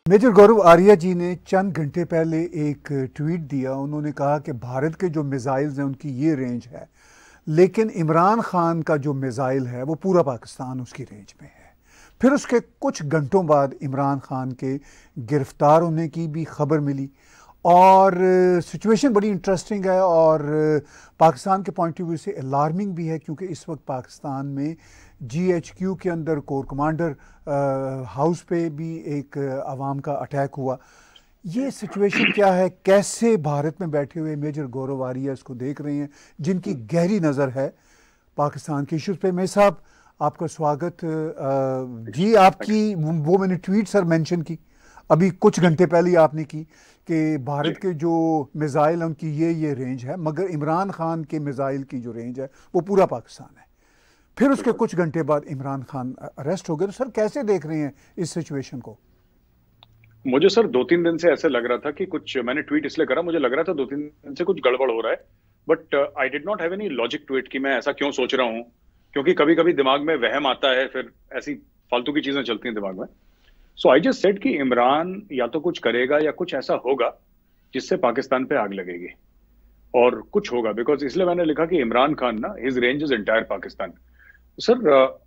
Major गौरव आर्या जी ने चंद घंटे पहले एक ट्वीट दिया। उन्होंने कहा कि भारत के जो मिसाइल्स हैं उनकी ये रेंज है, लेकिन इमरान खान का जो मिसाइल है वो पूरा पाकिस्तान उसकी रेंज में है। फिर उसके कुछ घंटों बाद इमरान खान के गिरफ्तार होने की भी खबर मिली और सिचुएशन बड़ी इंटरेस्टिंग है और पाकिस्तान के पॉइंट ऑफ व्यू से अलार्मिंग भी है, क्योंकि इस वक्त पाकिस्तान में GHQ के अंदर कोर कमांडर हाउस पे भी एक अवाम का अटैक हुआ। ये सिचुएशन क्या है, कैसे भारत में बैठे हुए मेजर गौरव आर्या इसको देख रहे हैं, जिनकी गहरी नज़र है पाकिस्तान के इश्यूज़ पे। मेरे साहब आपका स्वागत। जी, आपकी वो मैंने ट्वीट सर मेंशन की अभी कुछ घंटे पहले आपने की कि भारत के जो मिसाइल हैं उनकी ये रेंज है, मगर इमरान खान के मिसाइल की जो रेंज है वो पूरा पाकिस्तान है। फिर उसके कुछ घंटे बाद इमरान खान अरेस्ट हो गए। तो सर कैसे देख रहे हैं इस सिचुएशन को? मुझे सर 2-3 दिन से ऐसे लग रहा था कि कुछ, मैंने ट्वीट इसलिए करा, मुझे लग रहा था 2-3 दिन से कुछ गड़बड़ हो रहा है, but I did not have any logic to it कि मैं ऐसा क्यों सोच रहा हूँ, क्योंकि कभी कभी दिमाग में वहम आता है, फिर ऐसी फालतू की चीजें चलती हैं दिमाग में। सो आई जस्ट सेड कि इमरान या तो कुछ करेगा या कुछ ऐसा होगा जिससे पाकिस्तान पे आग लगेगी, और कुछ होगा। बिकॉज इसलिए मैंने लिखा कि इमरान खान ना, his range is entire Pakistan. Sir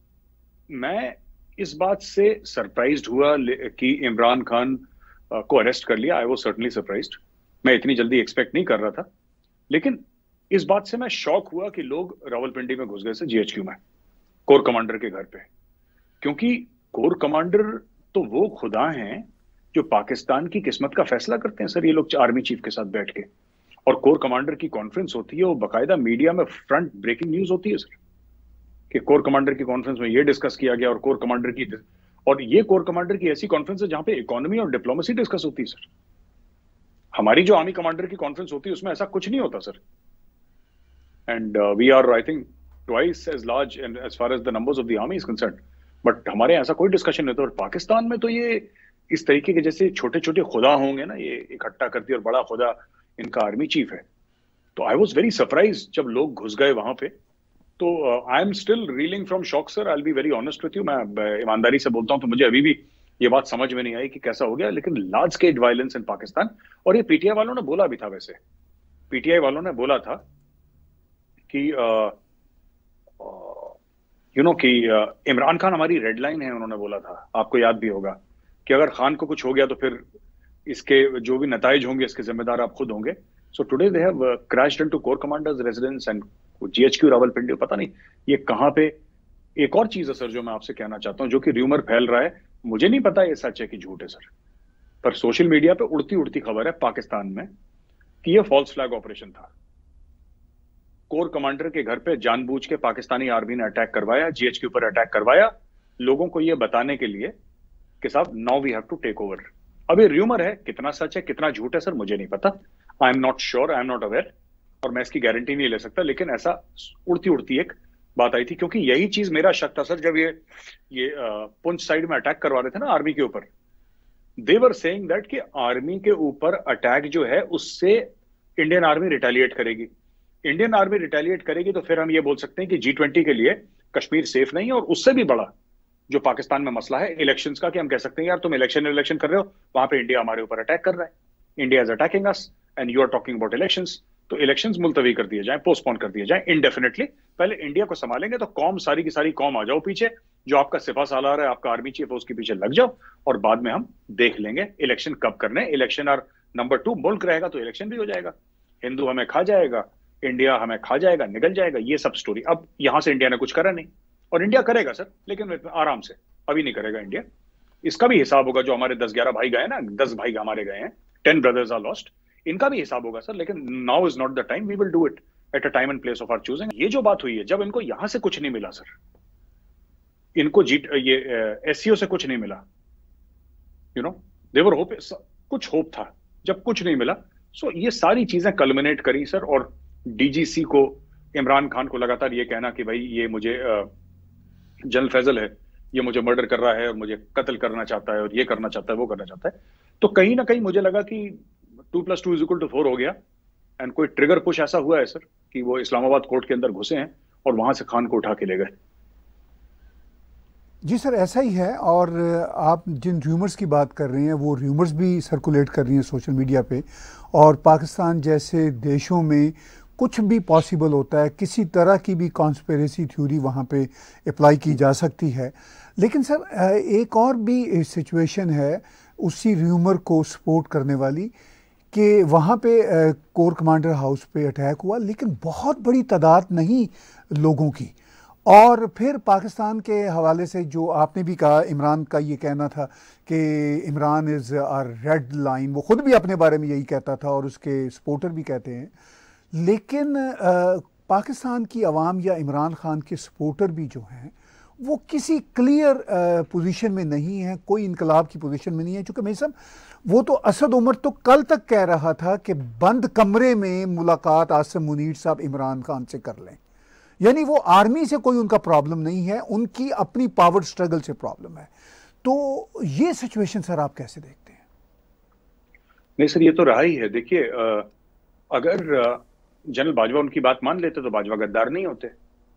मैं इस बात से सरप्राइज्ड हुआ कि इमरान खान को अरेस्ट कर लिया। I was certainly surprised. मैं इतनी जल्दी एक्सपेक्ट नहीं कर रहा था, लेकिन इस बात से मैं शॉक हुआ कि लोग रावलपिंडी में घुस गए थे, GHQ में, कोर कमांडर के घर पे। क्योंकि कोर कमांडर तो वो खुदा हैं जो पाकिस्तान की किस्मत का फैसला करते हैं सर। ये लोग आर्मी चीफ के साथ बैठ के, और कोर कमांडर की कॉन्फ्रेंस होती है, वो बाकायदा मीडिया में फ्रंट ब्रेकिंग न्यूज होती है सर, कि कोर कमांडर की कॉन्फ्रेंस में ये डिस्कस किया गया, और कोर कमांडर की, और ये कोर कमांडर की ऐसी कॉन्फ्रेंस है जहां पे इकोनॉमी और डिप्लोमेसी डिस्कस होती है सर। हमारी जो आर्मी कमांडर की कॉन्फ्रेंस होती है उसमें ऐसा कुछ नहीं होता sir. And we are, I think, twice as large and as far as the numbers of the army is concerned, but हमारे ऐसा कोई डिस्कशन नहीं होता। और पाकिस्तान में तो ये इस तरीके के जैसे छोटे छोटे खुदा होंगे ना, ये इकट्ठा करती है, और बड़ा खुदा इनका आर्मी चीफ है। तो आई वॉज वेरी सरप्राइज जब लोग घुस गए वहां पे। तो I am still reeling from shock sir. I will be very honest with you. मैं ईमानदारी से बोलता हूं तो मुझे अभी भी ये बात समझ में नहीं आई कि कैसा हो गया। लेकिन large scale violence in Pakistan, और ये पीटीआई वालों ने बोला भी था, वैसे पीटीआई वालों ने बोला था कि कि इमरान खान हमारी रेड लाइन है। उन्होंने बोला था, आपको याद भी होगा, कि अगर खान को कुछ हो गया तो फिर इसके जो भी नताइज होंगे इसके जिम्मेदार आप खुद होंगे। So today they have crashed into core commanders residence and GHQ Rawalpindi. पता नहीं ये कहां पे। एक और चीज है सर जो मैं आपसे कहना चाहता हूं, जो कि र्यूमर फैल रहा है, मुझे नहीं पता ये सच है कि झूठ है सर, पर सोशल मीडिया पे उड़ती उड़ती खबर है पाकिस्तान में कि ये फॉल्स फ्लैग ऑपरेशन था। कोर कमांडर के घर पे जानबूझ के पाकिस्तानी आर्मी ने अटैक करवाया, GHQ पर अटैक करवाया, लोगों को ये बताने के लिए कि साहब now we have to take over. अब ये र्यूमर है, कितना सच है कितना झूठ है सर मुझे नहीं पता। I am not sure, I am not aware, और मैं इसकी गारंटी नहीं ले सकता। लेकिन ऐसा उड़ती उड़ती एक बात आई थी, क्योंकि यही चीज मेरा शक था सर जब ये पुंछ साइड में अटैक करवा रहे थे ना आर्मी के ऊपर। दे वर सेइंग दैट कि आर्मी के ऊपर अटैक जो है उससे इंडियन आर्मी रिटेलिएट करेगी। इंडियन आर्मी रिटेलिएट करेगी तो फिर हम ये बोल सकते हैं कि G20 के लिए कश्मीर सेफ नहीं है। और उससे भी बड़ा जो पाकिस्तान में मसला है इलेक्शंस का, कि हम कह सकते हैं यार तुम इलेक्शन कर रहे हो, वहां पे इंडिया हमारे ऊपर अटैक कर रहा है, India is attacking us and you are talking about elections. तो इलेक्शंस मुलतवी कर दिए जाए, पोस्टपोन कर दिए जाए इंडेफिनेटली। पहले इंडिया को संभालेंगे तो कौम, सारी की सारी कौम आ जाओ पीछे, जो आपका सिपा सालार है, आपका आर्मी चीफ है, उसके पीछे लग जाओ, और बाद में हम देख लेंगे इलेक्शन कब करने। इलेक्शन और नंबर 2 मुल्क रहेगा तो इलेक्शन भी हो जाएगा, हिंदू हमें खा जाएगा, इंडिया हमें खा जाएगा, निकल जाएगा, ये सब स्टोरी। अब यहां से इंडिया ने कुछ करा नहीं, और इंडिया करेगा सर, लेकिन आराम से, अभी नहीं करेगा इंडिया। इसका भी हिसाब होगा, जो हमारे 10-11 भाई गए ना, 10 भाई हमारे गए हैं, 10 ब्रदर्स आर लॉस्ट, इनका भी हिसाब होगा सर। लेकिन now is not the time, we will do it at a time and place of our choosing. ये जो बात हुई है, जब इनको यहां से कुछ नहीं मिला सर, इनको SCO से कुछ नहीं मिला, देवर होप, कुछ होप था, जब कुछ नहीं मिला। सो ये सारी चीजें कल्मिनेट करी सर, और DGC को, इमरान खान को लगातार ये कहना कि भाई ये मुझे जनरल फैजल है, ये मुझे मर्डर कर रहा है, और मुझे कत्ल करना चाहता है, और ये करना चाहता है, वो करना चाहता है। तो कहीं ना कहीं मुझे लगा कि 2+2 = 4 हो गया, एंड कोई ट्रिगर पुश ऐसा हुआ है सर कि वो इस्लामाबाद कोर्ट के अंदर घुसे हैं और वहां से खान को उठा के ले गए। जी सर, ऐसा ही है। और आप जिन र्यूमर्स की बात कर रहे हैं वो र्यूमर्स भी सर्कुलेट कर रही हैं सोशल मीडिया पे। और पाकिस्तान जैसे देशों में कुछ भी पॉसिबल होता है, किसी तरह की भी कॉन्स्पिरेसी थ्योरी वहाँ पे अप्लाई की जा सकती है। लेकिन सर एक और भी सिचुएशन है उसी र्यूमर को सपोर्ट करने वाली, कि वहाँ पे कोर कमांडर हाउस पे अटैक हुआ लेकिन बहुत बड़ी तादाद नहीं लोगों की। और फिर पाकिस्तान के हवाले से जो आपने भी कहा, इमरान का ये कहना था कि Imran is our red line, वो ख़ुद भी अपने बारे में यही कहता था और उसके सपोर्टर भी कहते हैं। लेकिन पाकिस्तान की आवाम या इमरान खान के सपोर्टर भी जो हैं वो किसी क्लियर पोजीशन में नहीं है, कोई इनकलाब की पोजीशन में नहीं है। चूँकि मैं सब वो तो असद उमर तो कल तक कह रहा था कि बंद कमरे में मुलाकात आसिम मुनीर साहब इमरान खान से कर लें। यानी वो आर्मी से कोई उनका प्रॉब्लम नहीं है, उनकी अपनी पावर स्ट्रगल से प्रॉब्लम है। तो ये सिचुएशन सर आप कैसे देखते हैं? नहीं सर, ये तो रहा ही है। देखिए, अगर जनरल बाजवा उनकी बात मान लेते तो बाजवा गद्दार नहीं होते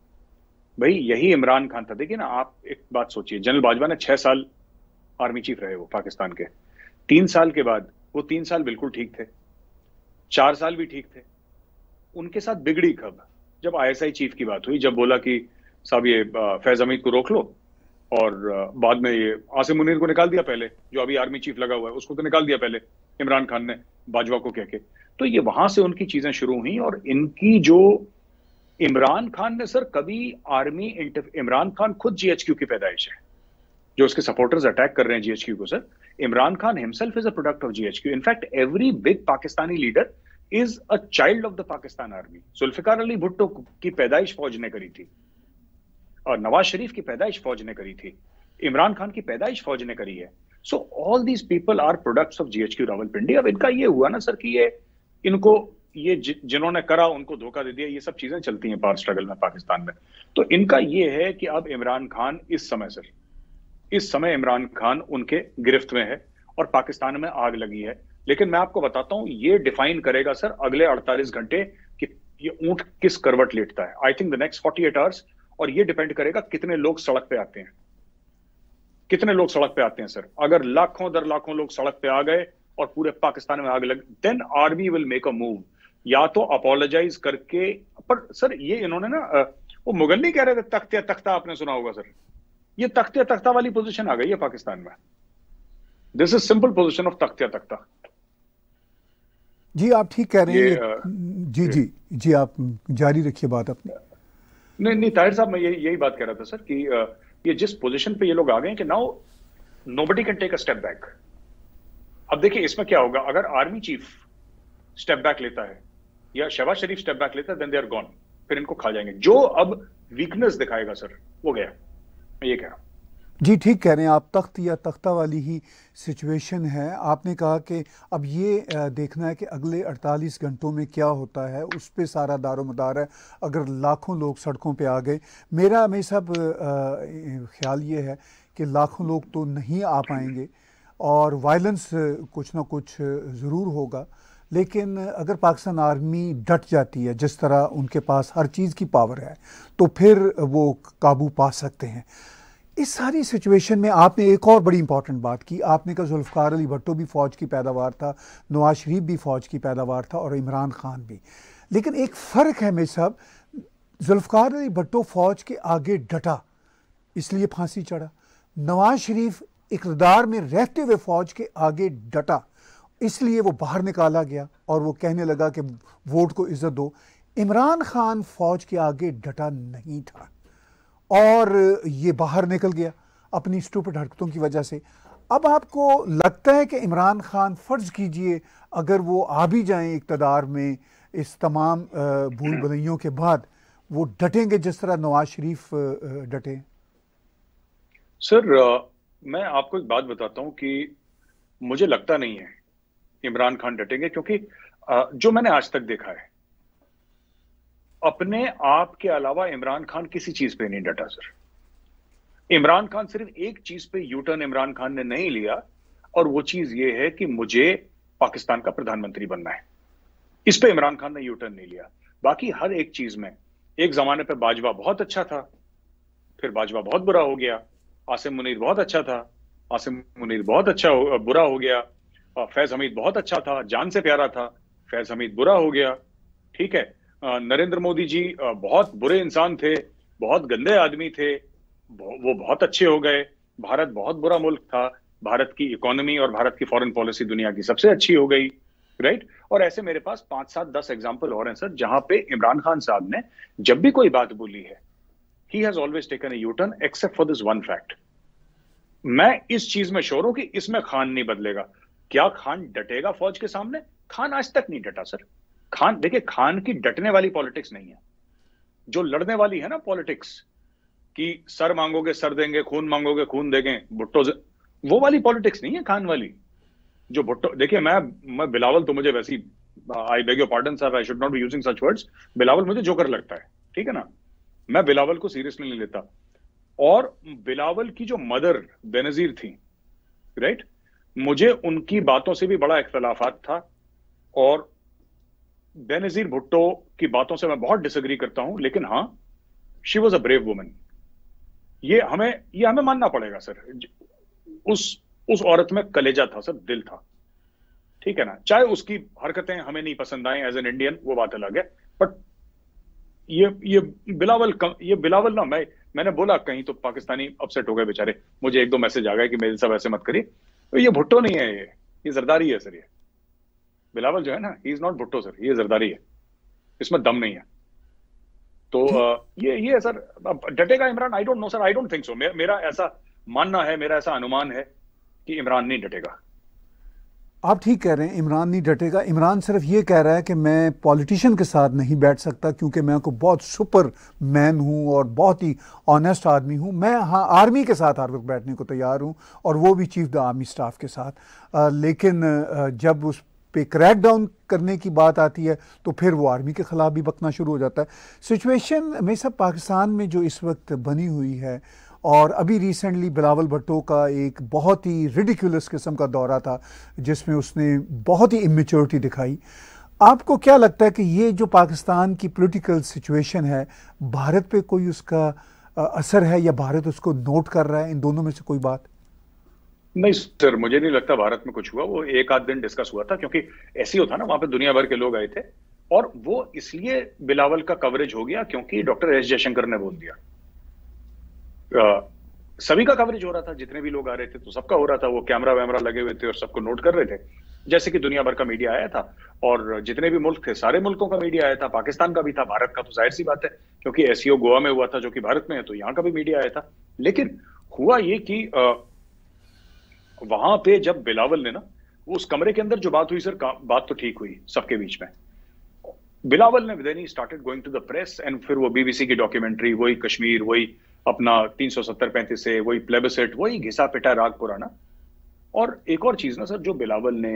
भाई। यही इमरान खान था। देखिए ना, आप एक बात सोचिए, जनरल बाजवा ने 6 साल आर्मी चीफ रहे वो पाकिस्तान के। 3 साल के बाद वो 3 साल बिल्कुल ठीक थे, 4 साल भी ठीक थे। उनके साथ बिगड़ी कब? जब आईएसआई चीफ की बात हुई, जब बोला कि साहब ये फैज हमीद को रोक लो, और बाद में ये आसिम मुनीर को निकाल दिया पहले, जो अभी आर्मी चीफ लगा हुआ है उसको तो निकाल दिया पहले इमरान खान ने बाजवा को कह के। तो ये वहां से उनकी चीजें शुरू हुई। और इनकी जो इमरान खान ने सर कभी इमरान खान खुद जीएचक्यू की पैदाइश है। जो उसके सपोर्टर्स अटैक कर रहे हैं जीएचक्यू को, sir Imran Khan himself is a product of GHQ. In fact every big Pakistani leader is a child of the Pakistan army. Zulfikar Ali Bhutto की पैदाइश फौज ने करी थी, और नवाज शरीफ की पैदाइश फौज ने करी थी, इमरान खान की पैदाइश फौज ने करी है। So all these people are products of GHQ Rawalpindi. अब इनका ये हुआ ना सर कि ये जिन्होंने करा उनको धोखा दे दिया, ये सब चीजें चलती हैं पावर स्ट्रगल में पाकिस्तान में। तो इनका ये है कि अब इमरान खान इस समय इमरान खान उनके गिरफ्त में है और पाकिस्तान में आग लगी है। लेकिन मैं आपको बताता हूं, ये डिफाइन करेगा सर अगले 48 घंटे कि ये ऊंट किस करवट लेटता है। I think the next 48 hours. और ये डिपेंड करेगा कितने लोग सड़क पे आते हैं, कितने लोग सड़क पे आते हैं सर। अगर लाखों दर लाखों लोग सड़क पे आ गए और पूरे पाकिस्तान में आग लग, then army will make a move, या तो अपोलोजाइज करके। पर सर ये इन्होंने ना, वो मुगल नहीं कह रहे थे तख्ते तख्ता, आपने सुना होगा सर, ये तख्ते तख्ता वाली पोजीशन आ गई है पाकिस्तान में। This is simple position of तख्ते तख्ता। जी आप ठीक कह रहे हैं। जी जी जी, आप जारी रखिए बात अपनी। नहीं ताहिर साहब, मैं यही बात कह रहा था सर कि ये जिस पोजीशन पे ये लोग आ गए कि now nobody can take a step back. अब देखिए इसमें क्या होगा, अगर आर्मी चीफ स्टेप बैक लेता है या शहबाज शरीफ स्टेप बैक लेता है, देन दे आर गॉन। फिर इनको खा जाएंगे। जो अब वीकनेस दिखाएगा सर वो गया। मैं ये कह रहा हूं। जी ठीक कह रहे हैं आप, तख्त या तख्ता वाली ही सिचुएशन है। आपने कहा कि अब ये देखना है कि अगले 48 घंटों में क्या होता है, उस पे सारा दारोमदार है। अगर लाखों लोग सड़कों पे आ गए, मेरा सब ख्याल ये है कि लाखों लोग तो नहीं आ पाएंगे और वायलेंस कुछ ना कुछ ज़रूर होगा। लेकिन अगर पाकिस्तान आर्मी डट जाती है, जिस तरह उनके पास हर चीज़ की पावर है, तो फिर वो काबू पा सकते हैं। इस सारी सिचुएशन में आपने एक और बड़ी इंपॉर्टेंट बात की। आपने कहा जुल्फ़िकार अली भुट्टो भी फ़ौज की पैदावार था, नवाज शरीफ भी फ़ौज की पैदावार था और इमरान खान भी। लेकिन एक फ़र्क है मेरे साहब, जुल्फ़िकार अली भुट्टो फ़ौज के आगे डटा इसलिए फांसी चढ़ा, नवाज शरीफ इक़्तिदार में रहते हुए फ़ौज के आगे डटा इसलिए वो बाहर निकाला गया और वो कहने लगा कि वोट को इज़्ज़त दो। इमरान खान फ़ौज के आगे डटा नहीं था और ये बाहर निकल गया अपनी स्टूपिड हरकतों की वजह से। अब आपको लगता है कि इमरान खान, फ़र्ज़ कीजिए अगर वो आ भी जाएं इक़्तिदार में, इस तमाम भूल भुलैयों के बाद, वो डटेंगे जिस तरह नवाज शरीफ डटे? सर मैं आपको एक बात बताता हूं कि मुझे लगता नहीं है इमरान खान डटेंगे, क्योंकि जो मैंने आज तक देखा है, अपने आप के अलावा इमरान खान किसी चीज पे नहीं डटा सर। इमरान खान सिर्फ एक चीज पे यू टर्न इमरान खान ने नहीं लिया, और वो चीज ये है कि मुझे पाकिस्तान का प्रधानमंत्री बनना है। इस पे इमरान खान ने यू टर्न नहीं लिया। बाकी हर एक चीज में, एक जमाने पे बाजवा बहुत अच्छा था, फिर बाजवा बहुत बुरा हो गया, आसिम मुनीर बहुत अच्छा था, आसिम मुनीर बहुत बुरा हो गया। फैज हमीद बहुत अच्छा था, जान से प्यारा था, फैज हमीद बुरा हो गया। ठीक है, नरेंद्र मोदी जी बहुत बुरे इंसान थे, बहुत गंदे आदमी थे, वो बहुत अच्छे हो गए। भारत बहुत बुरा मुल्क था, भारत की इकोनॉमी और भारत की फॉरेन पॉलिसी दुनिया की सबसे अच्छी हो गई, राइट। और ऐसे मेरे पास 5 7 10 एग्जाम्पल और हैं सर, जहां पे इमरान खान साहब ने जब भी कोई बात बोली है, he has always taken a U turn, except for this one fact. मैं इस चीज में श्योर हूं कि इसमें खान नहीं बदलेगा। क्या खान डटेगा फौज के सामने? खान आज तक नहीं डटा सर। खान, देखिए, खान की डटने वाली पॉलिटिक्स नहीं है, जो लड़ने वाली है ना पॉलिटिक्स, कि सर मांगोगे सर देंगे, खून मांगोगे खून देंगे, भुट्टो से, वो वाली पॉलिटिक्स नहीं है खान वाली। जो भुट्टो, देखिए, मैं बिलावल तो मुझे वैसी, I beg your pardon sir, I should not be using such words, Bilawal मुझे जोकर लगता है, ठीक है ना, मैं बिलावल को सीरियसली नहीं लेता। और बिलावल की जो मदर बेनजीर थी, राइट, मुझे उनकी बातों से भी बड़ा इख्तलाफात था। और बेनजीर भुट्टो की बातों से मैं बहुत डिसएग्री करता हूं, लेकिन हाँ, she was a brave woman. ये हमें मानना पड़ेगा सर। उस औरत में कलेजा था सर, दिल था, ठीक है ना। चाहे उसकी हरकतें हमें नहीं पसंद आए एज एन इंडियन, वो बात अलग है, बट ये बिलावल ना, मैंने बोला कहीं तो पाकिस्तानी अपसेट हो गए बेचारे, मुझे 1 2 मैसेज आ गए कि मेरे सब ऐसे मत करिए। तो ये भुट्टो नहीं है, ये जरदारी है सर। ये बिलावल जो है ना, he is not Bhutto sir, ये जरदारी है, इसमें दम नहीं है। तो ये सर, डटेगा Imran? I don't know sir, I don't think so. मेरा ऐसा मानना है, मेरा ऐसा अनुमान है कि इमरान नहीं डटेगा। आप ठीक कह रहे हैं, इमरान नहीं डटेगा। इमरान सिर्फ ये कह रहा है कि मैं पॉलिटिशियन के साथ नहीं बैठ सकता क्योंकि मैं को बहुत सुपर मैन हूँ और बहुत ही ऑनेस्ट आदमी हूँ। मैं हाँ आर्मी के साथ हर वक्त बैठने को तैयार हूँ, और वो भी चीफ द आर्मी स्टाफ के साथ। लेकिन जब उस पे क्रैक डाउन करने की बात आती है तो फिर वो आर्मी के ख़िलाफ़ भी बकना शुरू हो जाता है। सिचुएशन में सब पाकिस्तान में जो इस वक्त बनी हुई है, और अभी रिसेंटली बिलावल भुट्टो का एक बहुत ही रिडिकुलस किस्म का दौरा था जिसमें उसने बहुत ही इमेच्योरिटी दिखाई। आपको क्या लगता है कि ये जो पाकिस्तान की पॉलिटिकल सिचुएशन है, भारत पे कोई उसका असर है, या भारत उसको नोट कर रहा है? इन दोनों में से कोई बात? नहीं सर, मुझे नहीं लगता भारत में कुछ हुआ। वो 1 आध दिन डिस्कस हुआ था, क्योंकि ऐसे ही होता ना, वहां पे दुनिया भर के लोग आए थे, और वो इसलिए बिलावल का कवरेज हो गया क्योंकि डॉक्टर एस जयशंकर ने बोल दिया। सभी का कवरेज हो रहा था, जितने भी लोग आ रहे थे तो सबका हो रहा था, वो कैमरा वैमरा लगे हुए थे और सबको नोट कर रहे थे, जैसे कि दुनिया भर का मीडिया आया था। और जितने भी मुल्क थे, सारे मुल्कों का मीडिया आया था, पाकिस्तान का भी था, भारत का तो जाहिर सी बात है, क्योंकि एसईओ गोवा में हुआ था जो कि भारत में है, तो यहाँ का भी मीडिया आया था। लेकिन हुआ ये कि वहां पे जब बिलावल ने ना, उस कमरे के अंदर जो बात हुई सर, बात तो ठीक हुई सबके बीच में। बिलावल ने then he started going to the press, and फिर वो बीबीसी की डॉक्यूमेंट्री, वही कश्मीर, वही अपना 370-35 से, वही प्लेबिसेट, वही घिसा पिटा राग पुराना। और एक और चीज ना सर, जो बिलावल ने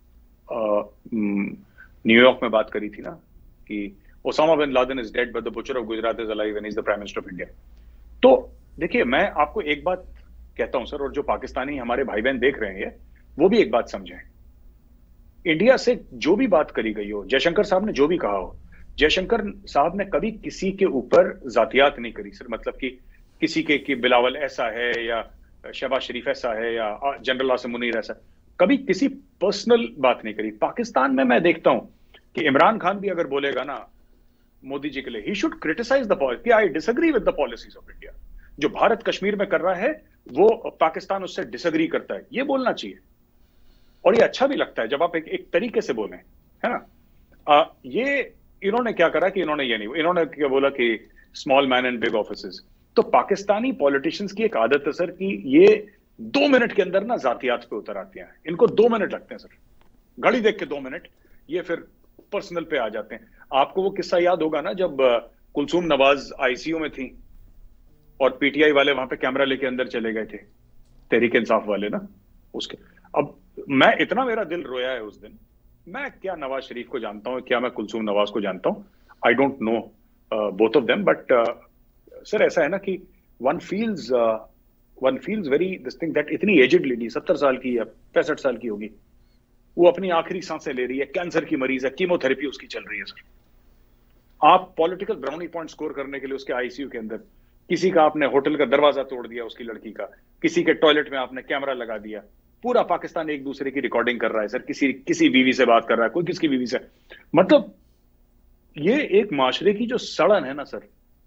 न्यूयॉर्क में बात करी थी ना, कि Osama bin Laden is dead but the butcher of Gujarat is alive and is the prime minister of India. तो देखिए, मैं आपको एक बात कहता हूं सर, और जो पाकिस्तानी हमारे भाई बहन देख रहे हैं वो भी एक बात समझें। इंडिया से जो भी बात करी गई हो, जयशंकर साहब ने जो भी कहा हो, जयशंकर साहब ने कभी किसी के ऊपर जातियात नहीं करी सर। मतलब कि किसी के कि बिलावल ऐसा है, या शहबाज शरीफ ऐसा है, या जनरल आसिम मुनीर ऐसा, कभी किसी पर्सनल बात नहीं करी। पाकिस्तान में मैं देखता हूं कि इमरान खान भी अगर बोलेगा ना मोदी जी के लिए, he should criticise the policy. I disagree with the policies of India. जो भारत कश्मीर में कर रहा है वो पाकिस्तान उससे डिसएग्री करता है, ये बोलना चाहिए। और ये अच्छा भी लगता है जब आप एक तरीके से बोलें, है ना। ये इन्होंने क्या करा कि इन्होंने ये नहीं, इन्होंने क्या बोला कि small man and big offices. तो पाकिस्तानी पॉलिटिशियंस की एक आदत है सर कि ये 2 मिनट के अंदर ना जातियात पे उतर आती हैं। इनको 2 मिनट लगते हैं सर, घड़ी देख के 2 मिनट, ये फिर पर्सनल पे आ जाते हैं। आपको वो किस्सा याद होगा ना, जब कुलसूम नवाज आईसीयू में थी और पीटीआई वाले वहां पे कैमरा लेके अंदर चले गए थे, तहरीक इंसाफ वाले ना, उसके। अब मैं इतना, मेरा दिल रोया है उस दिन। मैं क्या नवाज शरीफ को जानता हूं, क्या मैं कुलसूम नवाज को जानता हूं, I don't know both of them, but sir ऐसा है ना कि one feels very this thing that इतनी एजेड लेडी, 70 साल की या 65 साल की होगी, वो अपनी आखिरी सांसें ले रही है, कैंसर की मरीज है, कीमोथेरेपी उसकी चल रही है सर। आप पॉलिटिकल ब्राउनी पॉइंट स्कोर करने के लिए उसके आईसीयू के अंदर किसी का आपने होटल का दरवाजा तोड़ दिया उसकी लड़की का, किसी के टॉयलेट में आपने कैमरा लगा दिया, पूरा पाकिस्तान एक दूसरे की रिकॉर्डिंग कर रहा है सर, किसी बीवी से बात कर रहा है, कोई किसकी बीवी से। मतलब ये एक माशरे की जो सड़न है ना sir,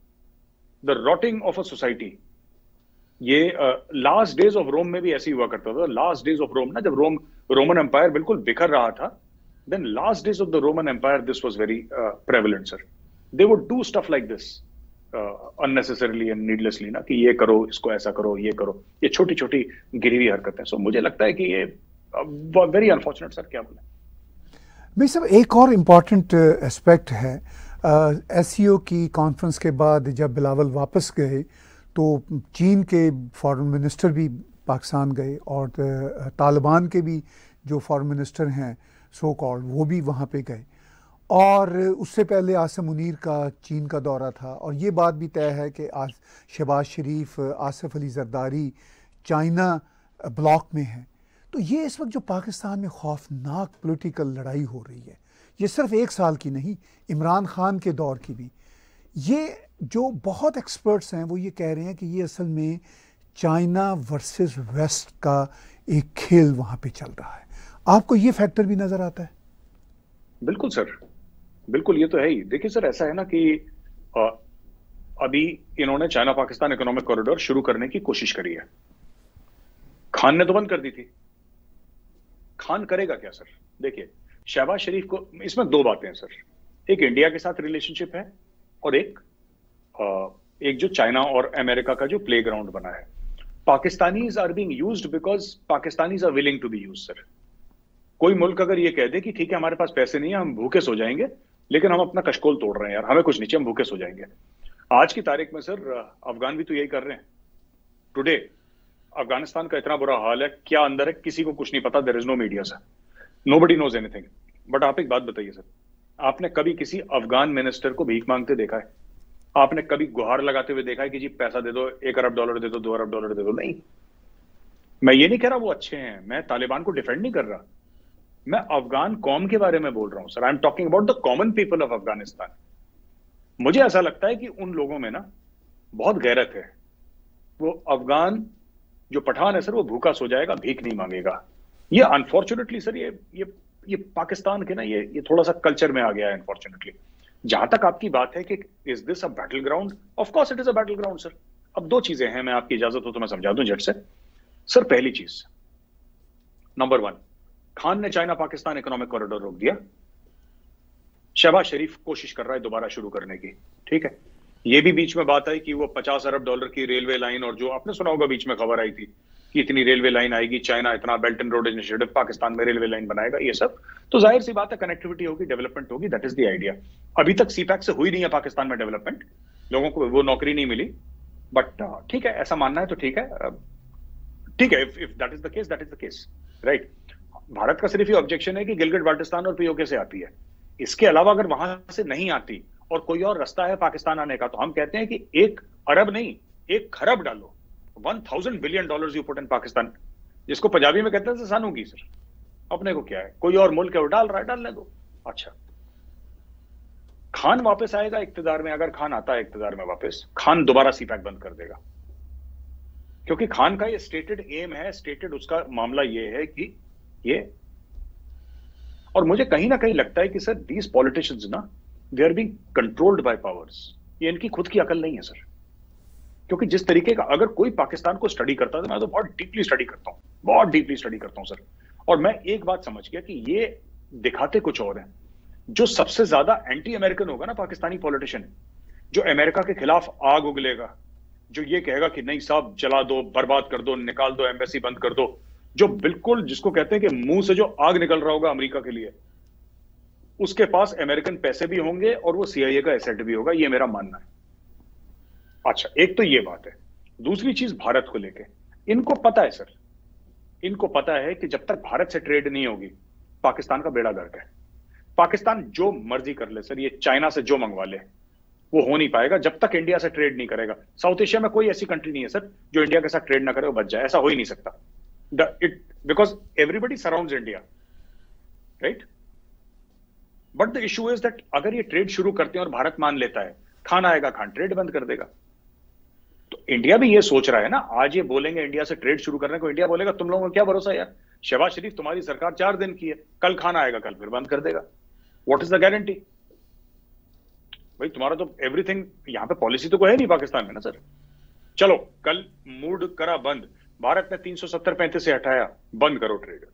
the rotting of a society, ये लास्ट डेज ऑफ रोम में भी ऐसे ही हुआ करता था। लास्ट डेज ऑफ रोम ना, जब रोमन एम्पायर बिल्कुल बिखर रहा था, then last days of the Roman empire this was very prevalent sir. They would do stuff like this unnecessarily and needlessly ना, कि ये करो, इसको ऐसा करो, ये करो, ये छोटी छोटी गिरी हुई हरकतें। सो मुझे लगता है कि ये वेरी अनफॉर्चुनेट सर, क्या बोले। भाई साहब, एक और इम्पॉर्टेंट एस्पेक्ट है, एससीओ की कॉन्फ्रेंस के बाद जब बिलावल वापस गए तो चीन के फॉरेन मिनिस्टर भी पाकिस्तान गए और तालिबान के भी जो फॉरेन मिनिस्टर हैं सो कॉल्ड, वो भी वहाँ पे गए। और उससे पहले आसिम मुनीर का चीन का दौरा था, और ये बात भी तय है कि शहबाज शरीफ, आसिफ अली जरदारी चाइना ब्लॉक में हैं। तो ये इस वक्त जो पाकिस्तान में खौफनाक पॉलिटिकल लड़ाई हो रही है, ये सिर्फ एक साल की नहीं, इमरान खान के दौर की भी, ये जो बहुत एक्सपर्ट्स हैं वो ये कह रहे हैं कि ये असल में चाइना वर्सेस वेस्ट का एक खेल वहाँ पे चल रहा है। आपको ये फैक्टर भी नज़र आता है? बिल्कुल सर, बिल्कुल, ये तो है ही। देखिए सर, ऐसा है ना कि अभी इन्होंने चाइना पाकिस्तान इकोनॉमिक कॉरिडोर शुरू करने की कोशिश करी है। खान ने तो बंद कर दी थी। खान करेगा क्या सर? देखिए, शहबाज शरीफ को, इसमें दो बातें हैं सर, एक इंडिया के साथ रिलेशनशिप है और एक जो चाइना और अमेरिका का जो प्लेग्राउंड बना है। Pakistanis are being used because Pakistanis are willing to be used sir. कोई मुल्क अगर ये कह दे कि ठीक है हमारे पास पैसे नहीं है, हम भूखे सो जाएंगे, लेकिन हम अपना कशकोल तोड़ रहे हैं यार, हमें कुछ नहीं चाहिए, हम भूखे सो जाएंगे। आज की तारीख में सर अफगान भी तो यही कर रहे हैं। टुडे अफगानिस्तान का इतना बुरा हाल है, क्या अंदर है किसी को कुछ नहीं पता, there is no media sir, nobody knows anything. But आप एक बात बताइए सर, आपने कभी किसी अफगान मिनिस्टर को भीख मांगते देखा है? आपने कभी गुहार लगाते हुए देखा है कि जी पैसा दे दो, $1 अरब दे दो, $2 अरब दे दो? नहीं। मैं ये नहीं कह रहा वो अच्छे हैं, मैं तालिबान को डिफेंड नहीं कर रहा, मैं अफगान कौम के बारे में बोल रहा हूं सर। I am talking about the common people of Afghanistan. मुझे ऐसा लगता है कि उन लोगों में ना बहुत गैरत है। वो अफगान जो पठान है सर, वो भूखा सो जाएगा, भीख नहीं मांगेगा। ये अनफॉर्चुनेटली सर, ये पाकिस्तान के ना ये थोड़ा सा कल्चर में आ गया है अनफॉर्चुनेटली। जहां तक आपकी बात है कि is this a battle ground, of course it is a battle ground sir. अब दो चीजें हैं, मैं आपकी इजाजत हो तो मैं समझा दूं झट से सर। पहली चीज, नंबर 1, खान ने चाइना पाकिस्तान इकोनॉमिक कॉरिडोर रोक दिया। शहबाज शरीफ कोशिश कर रहा है दोबारा शुरू करने की, ठीक है। ये भी बीच में बात आई कि वो $50 अरब की रेलवे लाइन, और जो आपने सुना होगा बीच में खबर आई थी कि इतनी रेलवे लाइन आएगी, चाइना इतना belt and road initiative Pakistan में रेलवे लाइन बनाएगा, ये सब तो जाहिर सी बात है कनेक्टिविटी होगी, डेवलपमेंट होगी, दैट इज द आइडिया। अभी तक सीपैक से हुई नहीं है पाकिस्तान में डेवलपमेंट, लोगों को वो नौकरी नहीं मिली, बट ठीक है, ऐसा मानना है तो ठीक है, ठीक है। If that is the case, that is the case, right. Bharat का सिर्फ ये ऑब्जेक्शन है कि गिलगिट बाल्टिस्तान और पीओके से आती है, इसके अलावा अगर वहां से नहीं आती और कोई और रास्ता है पाकिस्तान आने का, तो हम कहते हैं कि 1 अरब नहीं, 1 खरब डालो, $1000 billion you put in Pakistan, जिसको पंजाबी में कहते हैं सानू की सर, अपने को क्या है, कोई और मुल्क है वो डाल रहा है, डालने दो। अच्छा, खान वापस आएगा इक्तदार में, अगर खान आता है इक्तदार में वापस, खान दोबारा सीपैक बंद कर देगा, क्योंकि खान का ये स्टेटेड एम है, स्टेटेड उसका मामला ये है कि ये, और मुझे कहीं ना कहीं लगता है कि सर दीज पॉलिटिशियंस ना, they are being controlled by powers. ये इनकी खुद की अकल नहीं है सर, क्योंकि जिस तरीके का, अगर कोई पाकिस्तान को स्टडी करता है तो मैं तो बहुत डीपली स्टडी करता हूं, बहुत डीपली स्टडी करता हूं सर। और मैं एक बात समझ गया कि ये दिखाते कुछ और हैं। जो सबसे ज्यादा एंटी अमेरिकन होगा ना पाकिस्तानी पॉलिटिशियन, जो अमेरिका के खिलाफ आग उगलेगा, जो ये कहेगा कि नहीं साहब जला दो, बर्बाद कर दो, निकाल दो, एम्बेसी बंद कर दो, जो बिल्कुल जिसको कहते हैं कि मुंह से जो आग निकल रहा होगा अमेरिका के लिए, उसके पास अमेरिकन पैसे भी होंगे और वो सीआईए का एसेट भी होगा, ये मेरा मानना है। अच्छा, एक तो ये बात है। दूसरी चीज भारत को लेके, इनको पता है सर, इनको पता है कि जब तक भारत से ट्रेड नहीं होगी पाकिस्तान का बेड़ा गर्क है। पाकिस्तान जो मर्जी कर ले सर, ये चाइना से जो मंगवा ले, वो हो नहीं पाएगा जब तक इंडिया से ट्रेड नहीं करेगा। साउथ एशिया में कोई ऐसी कंट्री नहीं है सर जो इंडिया के साथ ट्रेड ना करे वो बच जाए, ऐसा हो ही नहीं सकता। Because everybody surrounds India, right. But the issue is that अगर ये ट्रेड शुरू करते हैं और भारत मान लेता है, खान आएगा, खान ट्रेड बंद कर देगा। तो इंडिया भी ये सोच रहा है ना, आज ये बोलेंगे इंडिया से ट्रेड शुरू करने को, इंडिया बोलेगा तुम लोगों को क्या भरोसा यार, शहबाज शरीफ तुम्हारी सरकार 4 दिन की है, कल खाना आएगा कल फिर बंद कर देगा, व्हाट इज द गारंटी? भाई तुम्हारा तो एवरीथिंग, यहां पे पॉलिसी तो कोई है नहीं पाकिस्तान में ना सर। चलो कल मूड करा बंद, भारत ने 370-35 से हटाया, बंद करो ट्रेड।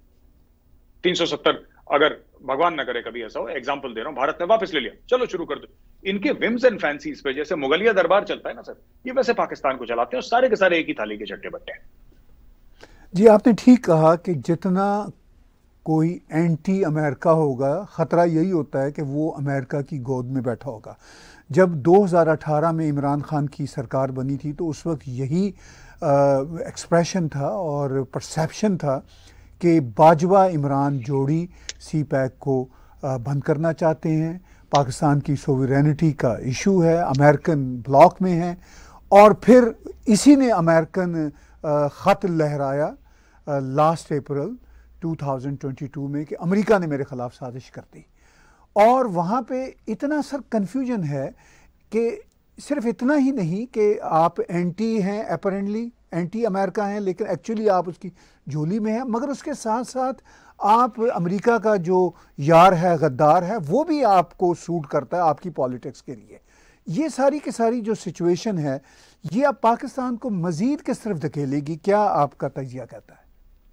370 अगर भगवान न करे कभी ऐसा हो, एग्जांपल दे रहा हूं, भारत ने वापस ले लिया, चलो शुरू कर दो। इनके विम्स एंड फैंसीज पे जैसे मुगलिया दरबार चलता है ना सर, ये वैसे पाकिस्तान को चलाते हैं और सारे के सारे एक ही थाली के चट्टे बट्टे हैं। जी आपने ठीक कहा कि जितना कोई एंटी अमेरिका होगा, ख़तरा यही होता है कि वो अमेरिका की गोद में बैठा होगा। जब 2018 में इमरान खान की सरकार बनी थी तो उस वक्त यही एक्सप्रेशन था और परसेप्शन था कि बाजवा इमरान जोड़ी सी पैक को बंद करना चाहते हैं, पाकिस्तान की सोवरेनिटी का इशू है, अमेरिकन ब्लॉक में है। और फिर इसी ने अमेरिकन ख़त लहराया लास्ट अप्रैल 2022 में कि अमेरिका ने मेरे ख़िलाफ़ साजिश कर दी। और वहाँ पे इतना सर कन्फ्यूजन है कि सिर्फ इतना ही नहीं कि आप एंटी हैं, अपेरेंटली एंटी अमेरिका हैं, लेकिन एक्चुअली आप उसकी झोली में हैं, मगर उसके साथ साथ आप अमेरिका का जो यार है, गद्दार है, वो भी आपको सूट करता है आपकी पॉलिटिक्स के लिए। ये सारी की सारी जो सिचुएशन है, ये अब पाकिस्तान को मज़ीद किस तरफ धकेलेगी, क्या आपका तजिया कहता है?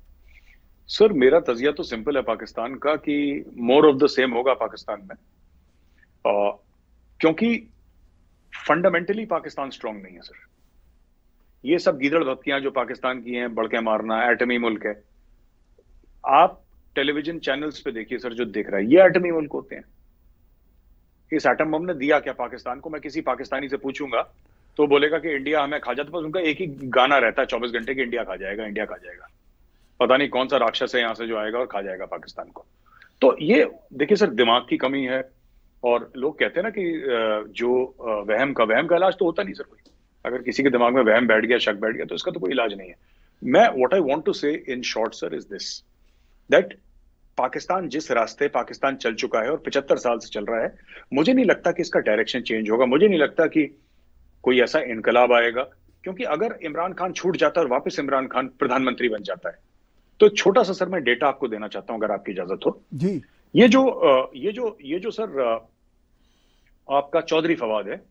सर मेरा तजिया तो सिंपल है पाकिस्तान का कि मोर ऑफ द सेम होगा पाकिस्तान में, क्योंकि फंडामेंटली पाकिस्तान स्ट्रांग नहीं है सर। ये सब गीदड़ भक्तियां जो पाकिस्तान की हैं, बड़के मारना, एटमी मुल्क है, आप टेलीविजन चैनल्स पे देखिए सर, जो दिख रहा है ये एटमी मुल्क होते हैं। इस एटम बम ने दिया क्या पाकिस्तान को? मैं किसी पाकिस्तानी से पूछूंगा तो बोलेगा कि इंडिया हमें खा जाता, बस उनका एक ही गाना रहता है 24 घंटे कि इंडिया खा जाएगा, इंडिया खा जाएगा। पता नहीं कौन सा राक्षस है यहां से जो आएगा और खा जाएगा पाकिस्तान को। तो ये देखिए सर, दिमाग की कमी है। और लोग कहते हैं ना कि जो वहम का इलाज तो होता नहीं सर कोई। अगर किसी के दिमाग में वहम बैठ गया, शक बैठ गया, तो इसका तो कोई इलाज नहीं है। मैं what I want to say in short sir is this, that Pakistan जिस रास्ते पाकिस्तान चल चुका है और 75 साल से चल रहा है, मुझे नहीं लगता कि इसका डायरेक्शन चेंज होगा। मुझे नहीं लगता कि कोई ऐसा इनकलाब आएगा, क्योंकि अगर इमरान खान छूट जाता है और वापस इमरान खान प्रधानमंत्री बन जाता है, तो छोटा सा सर मैं डेटा आपको देना चाहता हूं अगर आपकी इजाजत हो जी। ये जो सर आपका चौधरी फवाद है,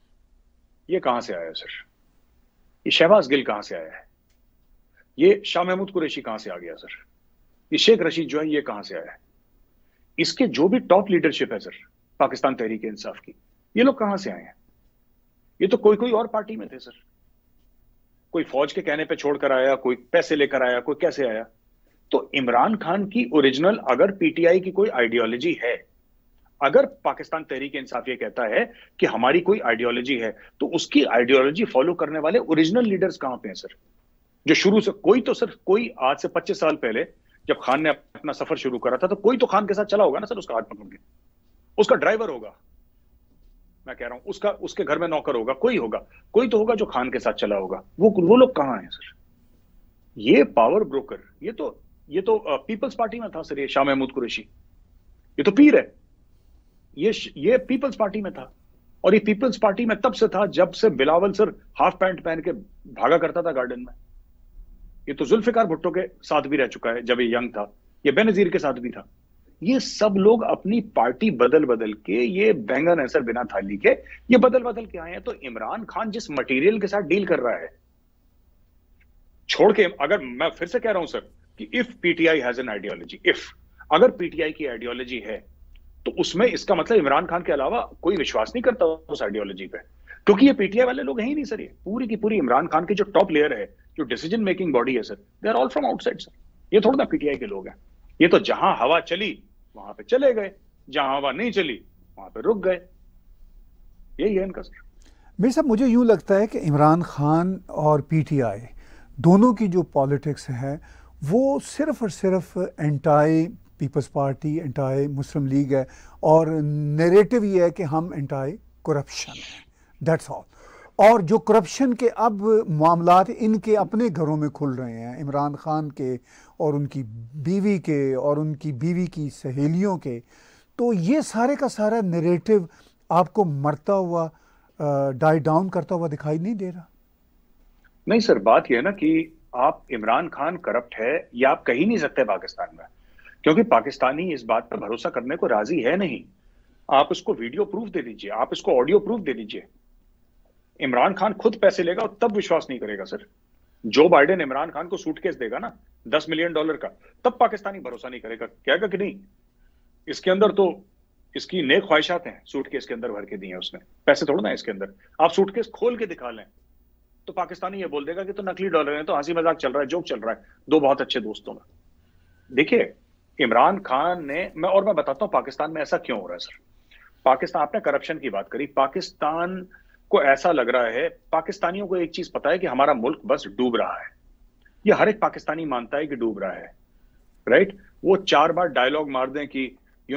ये कहां से आया है सर? ये शहबाज गिल कहां से आया है? ये शाह महमूद कुरैशी कहां से आ गया सर? ये शेख रशीद जो है ये कहां से आया है? इसके जो भी टॉप लीडरशिप है सर पाकिस्तान तहरीक इंसाफ की, ये लोग कहां से आए हैं? ये तो कोई और पार्टी में थे सर। कोई फौज के कहने पे छोड़कर आया, कोई पैसे लेकर आया, कोई कैसे आया। तो इमरान खान की ओरिजिनल अगर पीटीआई की कोई आइडियोलॉजी है, अगर पाकिस्तान तहरीक इंसाफ ये कहता है कि हमारी कोई आइडियोलॉजी है, तो उसकी आइडियोलॉजी फॉलो करने वाले ओरिजिनल लीडर्स कहां पे हैं सर? जो शुरू से कोई आज से 25 साल पहले जब खान ने अपना सफर शुरू करा था, तो कोई तो खान के साथ चला होगा ना सर, उसका हाथ पकड़ के, उसका ड्राइवर होगा, मैं कह रहा हूं उसके घर में नौकर होगा, कोई तो होगा जो खान के साथ चला होगा। वो लोग कहां हैं सर? ये पावर ब्रोकर, ये तो पीपल्स पार्टी में था सर, ये शाह महमूद कुरैशी, ये तो पीर है। ये पीपल्स पार्टी में था, और ये पीपल्स पार्टी में तब से था जब से बिलावल सर हाफ पैंट पहन के भागा करता था गार्डन में। ये तो जुल्फिकार भुट्टो के साथ भी रह चुका है जब ये यंग था, ये बेनजीर के साथ भी था। ये सब लोग अपनी पार्टी बदल के, ये बैंगन है सर बिना थाली के, ये बदल के आए हैं। तो इमरान खान जिस मटेरियल के साथ डील कर रहा है, छोड़ के, अगर मैं फिर से कह रहा हूं सर कि if PTI has an ideology, अगर पीटीआई की आइडियोलॉजी है, तो उसमें इसका मतलब इमरान खान के अलावा कोई विश्वास नहीं करता उस आइडियोलॉजी पे, क्योंकि ये पीटीआई वाले लोग हैं ही नहीं सर। ये पूरी की पूरी इमरान खान की जो टॉप लेयर है, जो डिसीजन मेकिंग बॉडी है sir, they are all from outside sir. ये थोड़ा ना पीटीआई के लोग हैं। ये तो जहां हवा चली वहां पे चले गए, जहां हवा नहीं चली वहां पे रुक गए। यही है इनका सर। मेरे साहब मुझे यूं लगता है कि इमरान खान और पीटीआई दोनों की जो पॉलिटिक्स है वो सिर्फ और सिर्फ anti people's party, anti Muslim league है, और नैरेटिव ये है कि हम एंटाई करप्शन हैं, दैट्स ऑल। और जो करप्शन के अब मामलात इनके अपने घरों में खुल रहे हैं, इमरान खान के और उनकी बीवी के और उनकी बीवी की सहेलियों के, तो ये सारे का सारा नैरेटिव आपको मरता हुआ, डाई डाउन करता हुआ दिखाई नहीं दे रहा? नहीं सर, बात यह है ना कि आप इमरान खान करप्ट है ये आप कह ही नहीं सकते पाकिस्तान में, क्योंकि पाकिस्तानी इस बात पर भरोसा करने को राजी है नहीं। आप उसको वीडियो प्रूफ दे दीजिए, आप इसको ऑडियो प्रूफ दे दीजिए। इमरान खान खुद पैसे लेगा और तब विश्वास नहीं करेगा sir. Joe Biden Imran Khan को सूटकेस देगा ना $10 मिलियन का, तब पाकिस्तानी भरोसा नहीं करेगा। कहेगा कि नहीं, इसके अंदर तो इसकी नेक ख्वाहिशात हैं, सूटकेस के अंदर भर के दी हैं उसने, पैसे थोड़ा ना है इसके अंदर। आप सूटकेस खोल के दिखा लें तो पाकिस्तानी ये बोल देगा कि तो नकली डॉलर है, तो हंसी मजाक चल रहा है, जोक चल रहा है दो बहुत अच्छे दोस्तों में। देखिए इमरान खान ने, मैं बताता हूं पाकिस्तान में ऐसा क्यों हो रहा है सर। पाकिस्तान, आपने करप्शन की बात करी, पाकिस्तान को ऐसा लग रहा है, पाकिस्तानियों को एक चीज पता है कि हमारा मुल्क बस डूब रहा है। ये हर एक पाकिस्तानी मानता है कि डूब रहा है, राइट। वो 4 बार डायलॉग मार दें कि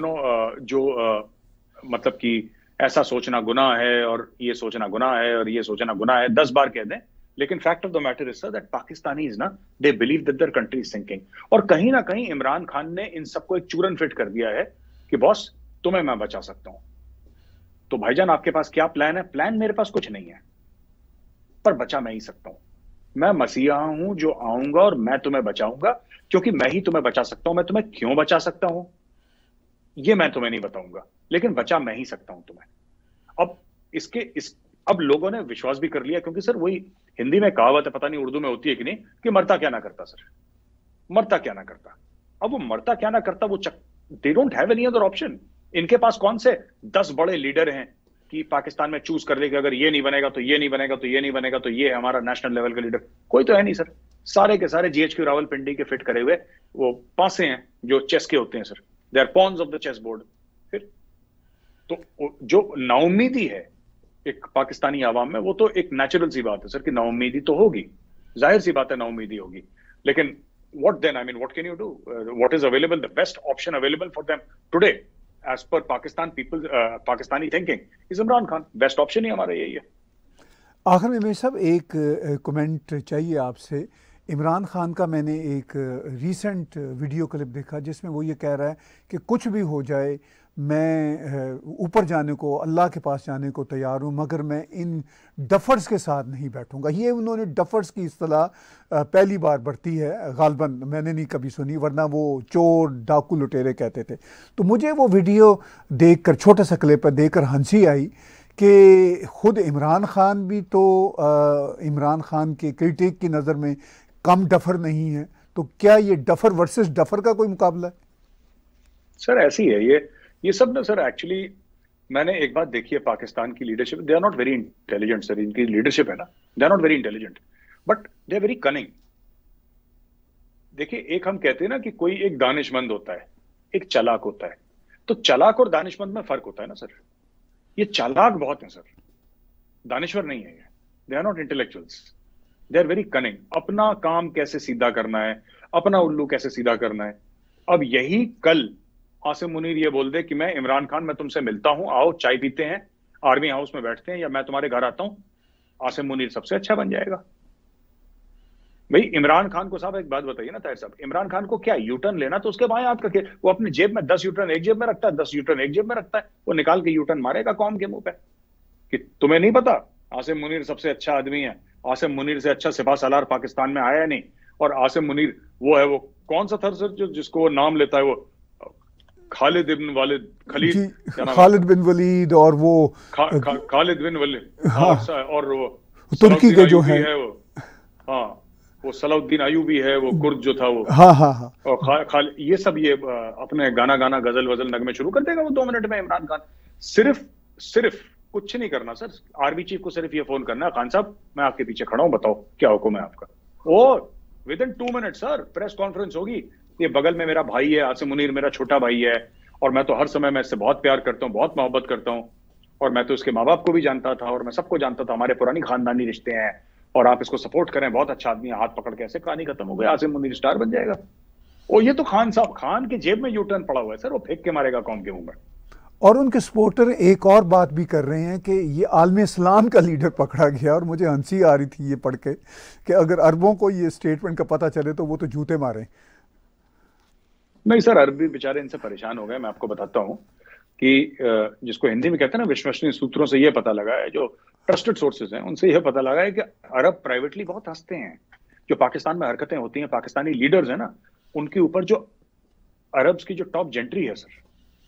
मतलब कि ऐसा सोचना गुनाह है और ये सोचना गुनाह है और ये सोचना गुनाह है, 10 बार कह दें, लेकिन fact of the matter is sir that Pakistanis ना, they believe that their country is sinking. और कहीं ना कहीं इमरान खान ने इन सबको एक चूरन फिट कर दिया है कि बॉस तुम्हें मैं बचा सकता हूं। तो भाईजान आपके पास क्या प्लान है? प्लान मेरे पास कुछ नहीं है, पर बचा मैं ही सकता हूं। मैं मसीहा हूं जो आऊंगा और मैं तुम्हें बचाऊंगा, क्योंकि मैं ही तुम्हें बचा सकता हूं। मैं तुम्हें क्यों बचा सकता हूं ये मैं तुम्हें नहीं बताऊंगा, लेकिन बचा मैं ही सकता हूं तुम्हें। अब लोगों ने विश्वास भी कर लिया, क्योंकि सर वही हिंदी में कहावत है, पता नहीं उर्दू में होती है कि नहीं, कि मरता क्या ना करता सर, मरता क्या ना करता। अब वो मरता क्या ना करता, वो they don't have any other option. इनके पास कौन से 10 बड़े लीडर हैं कि पाकिस्तान में चूज कर ले कि अगर ये नहीं बनेगा तो ये नहीं बनेगा, तो ये नहीं बनेगा तो ये हमारा नेशनल लेवल का लीडर? कोई तो है नहीं सर। सारे के सारे GHQ रावलपिंडी के फिट करे हुए वो पासे हैं जो चेस के होते हैं sir, they are pawns of the chess board. फिर तो जो नाउम्मीदी है एक पाकिस्तानी आवाम में, वो तो एक नेचुरल सी बात है सर कि नाउम्मीदी तो होगी, जाहिर सी बात है नाउम्मीदी होगी। लेकिन what then? I mean, what can you do? What is available? The best option available for them today, as per Pakistani thinking, is Imran Khan. Best option ही हमारा यही है। आखिर में मेरे साहब एक कमेंट चाहिए आपसे। इमरान खान का मैंने एक रीसेंट वीडियो क्लिप देखा जिसमें वो ये कह रहा है कि कुछ भी हो जाए मैं ऊपर जाने को, अल्लाह के पास जाने को तैयार हूँ, मगर मैं इन डफर्स के साथ नहीं बैठूंगा। ये उन्होंने डफर्स की इस्तेलाह पहली बार बरती है, गालबन मैंने नहीं कभी सुनी, वरना वो चोर डाकू लुटेरे कहते थे। तो मुझे वो वीडियो देखकर, छोटा सा क्लिप देखकर हंसी आई कि खुद इमरान खान भी तो इमरान खान के क्रिटिक की नज़र में कम डफर नहीं है। तो क्या ये डफर वर्सेस डफर का कोई मुकाबला है? सर ऐसी है ये सब ना सर। एक्चुअली मैंने एक बात देखी है, पाकिस्तान की leadership, they are not very intelligent sir. इनकी लीडरशिप है ना, they are not very intelligent, but they are very cunning. देखिए एक हम कहते हैं ना कि कोई एक दानिशमंद होता है, एक चालाक होता है। तो चालाक और दानिशमंद में फर्क होता है ना सर। ये चालाक बहुत है सर, दानिश्वर नहीं है ये। They are not intellectuals, they are very cunning. अपना काम कैसे सीधा करना है, अपना उल्लू कैसे सीधा करना है। अब यही कल आसिम मुनीर ये बोल दे कि मैं इमरान खान, मैं तुमसे मिलता हूं, आओ चाय पीते हैं, आर्मी हाउस में बैठते हैं, या मैं तुम्हारे घर आता हूं, आसिम मुनीर सबसे अच्छा बन जाएगा। भाई इमरान खान को साहब एक बात बताइए ना ताहिर साहब, इमरान खान को क्या यूटर्न लेना तो उसके बाएं हाथ रखे, वो अपनी जेब में 10 यूटर्न एक जेब में रखता है, 10 यूटर्न एक जेब में रखता है, वो निकाल के यूटर्न मारेगा कौम के मुंह पे कि तुम्हें नहीं पता आसिम मुनीर सबसे अच्छा आदमी है, आसिम मुनीर से अच्छा सिपा सालार पाकिस्तान में आया नहीं। और आसिम मुनीर वो है, वो कौन सा था सर जो जिसको वो नाम लेता है, वो खालिद बिन वलीद और वो खालिद बिन वलीद, हाँ, और वो तुर्की के जो है वो, हाँ वो सलाउद्दीन अयूबी है, वो कुर्द जो था वो, हाँ हाँ हाँ, और ये सब ये अपने गाना गजल वजल नगमे शुरू कर देगा वो 2 मिनट में। इमरान खान सिर्फ कुछ नहीं करना सर, आर्मी चीफ को सिर्फ ये फोन करना है, खान साहब मैं आपके पीछे खड़ा हूं, बताओ क्या हुक्म है आपका। और within 2 minute sir press conference होगी। ये बगल में मेरा भाई है आसिम मुनीर, मेरा छोटा भाई है, और मैं तो हर समय मैं इससे बहुत प्यार करता हूँ, बहुत मोहब्बत करता हूँ, और मैं तो इसके माँ बाप को भी जानता था और मैं सबको जानता था, हमारे पुरानी खानदानी रिश्ते हैं, और आप इसको सपोर्ट करें, बहुत अच्छा आदमी है। हाथ पकड़ के ऐसे कहानी खत्म हो गई, आसिम मुनीर स्टार बन जाएगा। और ये तो खान साहब, खान के जेब में यूटर्न पड़ा हुआ है सर, वो फेंक के मारेगा कौम के मुंह में। और उनके सपोर्टर एक और बात भी कर रहे हैं कि ये आलम इस्लाम का लीडर पकड़ा गया, और मुझे हंसी आ रही थी ये पढ़ के कि अगर अरबों को ये स्टेटमेंट का पता चले तो वो तो जूते मारें। नहीं सर, अरबी बेचारे इनसे परेशान हो गए। मैं आपको बताता हूँ कि जिसको हिंदी में कहते हैं ना विश्वसनीय सूत्रों से ये पता लगा है, जो ट्रस्टेड सोर्सेज हैं, उनसे यह पता लगा है कि अरब प्राइवेटली बहुत हंसते हैं। जो पाकिस्तान में हरकतें होती हैं, पाकिस्तानी लीडर्स हैं ना, उनके ऊपर जो अरब्स की जो टॉप जेंट्री है sir,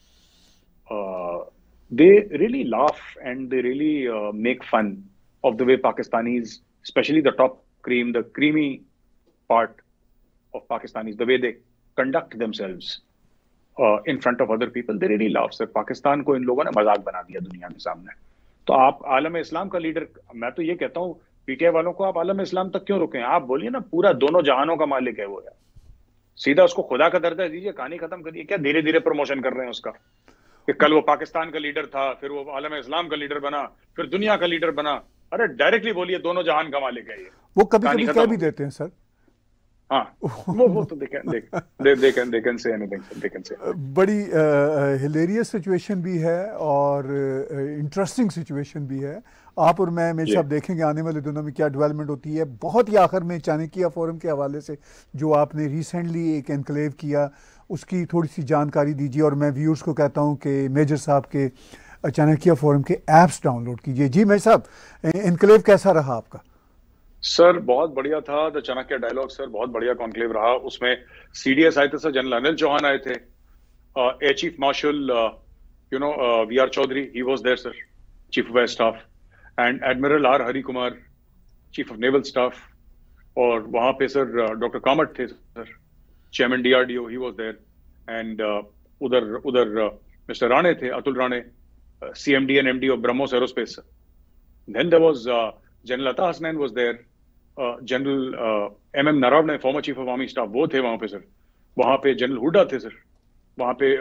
they really laugh and they really make fun of the way Pakistanis, especially the top cream, the creamy part of Pakistanis, the way they conduct themselves in front of other people, they really laugh sir। Pakistan को इन लोगों ने मजाक बना दिया दुनिया के सामने। तो आप आलम इस्लाम का लीडर, मैं तो ये कहता हूँ पीटीआई वालों को, आप आलम इस्लाम तक क्यों रुके हैं? आप बोलिए ना, पूरा दोनों जहानों का मालिक है वो यार, सीधा उसको खुदा का दर्जा दीजिए, कहानी खत्म करिए। क्या धीरे धीरे प्रमोशन कर रहे हैं उसका कि कल वो पाकिस्तान का लीडर था, फिर वो आलम इस्लाम का लीडर बना, फिर दुनिया का लीडर बना। अरे डायरेक्टली बोलिए दोनों जहान का मालिक है ये। वो कभी कभी कह भी देते हैं सर। हाँ, वो तो they can say anything, they can say। बड़ी हिलेरियस सिचुएशन भी है और इंटरेस्टिंग सिचुएशन भी है। आप और मैं हमेशा देखेंगे आने वाले दिनों में क्या डेवलपमेंट होती है। बहुत ही आखिर में चाणक्य फोरम के हवाले से जो आपने रिसेंटली एक एनक्लेव किया, उसकी थोड़ी सी जानकारी दीजिए। और मैं व्यूअर्स को कहता हूं कि मेजर साहब के चाणक्य फोरम के ऐप्स डाउनलोड कीजिए। जी मेजर साहब, एनक्लेव कैसा रहा आपका? सर बहुत बढ़िया था, द चाणक्य डायलॉग सर, बहुत बढ़िया कॉन्क्लेव रहा। उसमें सीडीएस आए थे सर, जनरल अनिल चौहान आए थे, air chief marshal V R. Chaudhari, he was there sir, chief of air staff, and admiral R Hari Kumar, chief of naval staff. और वहां पे सर डॉक्टर कामत थे sir, chairman DRDO, he was there. And उधर mister Rane थे, Atul Rane, CMD and MD of BrahMos aerospace. Then there was general Ata Hasnain was there, general MM Naravane, former chief of army staff, वो थे वहां पे सर। वहां पे जनरल हुड्डा थे सर। वहां पे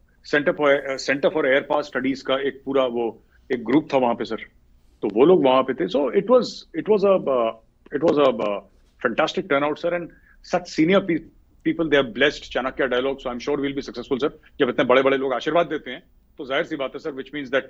centre for air power studies का एक पूरा वो एक ग्रुप था वहां पे सर, तो वो लोग वहां पे थे। So it was a fantastic turnout sir, and such senior people, they have blessed Chanakya dialogue, so I am sure we will be successful sir. जब इतने बड़े बड़े लोग आशीर्वाद देते हैं तो जाहिर सी बात है सर, विच मीन्स दैट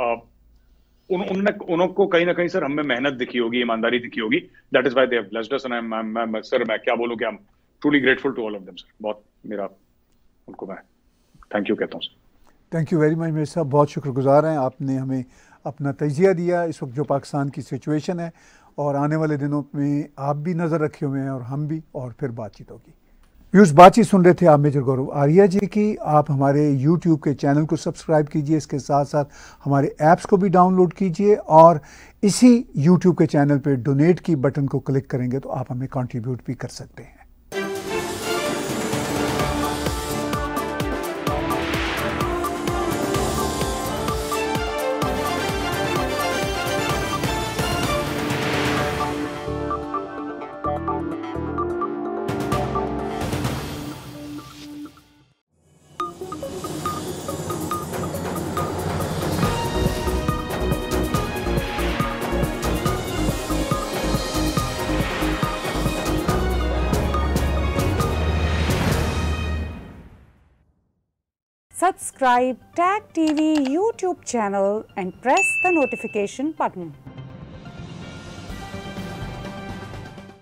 उनको कहीं ना कहीं सर हमें मेहनत दिखी होगी, ईमानदारी दिखी होगी। That is why they have blessed us, and sir मैं क्या बोलूं कि I am truly grateful to all of them sir. बहुत मेरा उनको मैं थैंक यू कहता हूं सर। थैंक यू वेरी मच मेरे साहब, बहुत शुक्रगुजार हैं। आपने हमें अपना तजिया दिया इस वक्त जो पाकिस्तान की सिचुएशन है, और आने वाले दिनों में आप भी नज़र रखे हुए हैं और हम भी, और फिर बातचीत होगी। व्यूअर्स, बातचीत सुन रहे थे आप मेजर गौरव आर्या जी की। आप हमारे यूट्यूब के चैनल को सब्सक्राइब कीजिए, इसके साथ साथ हमारे ऐप्स को भी डाउनलोड कीजिए, और इसी यूट्यूब के चैनल पे डोनेट की बटन को क्लिक करेंगे तो आप हमें कंट्रीब्यूट भी कर सकते हैं। Subscribe TAG TV YouTube channel and press the notification button.